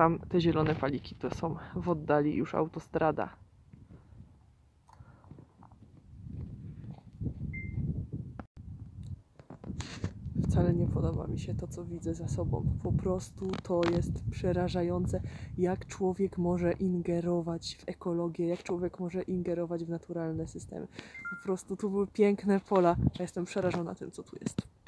tam te zielone paliki to są w oddali już autostrada. Wcale nie podoba mi się to, co widzę za sobą. Po prostu to jest przerażające, jak człowiek może ingerować w ekologię, jak człowiek może ingerować w naturalne systemy. Po prostu tu były piękne pola, a jestem przerażona tym, co tu jest.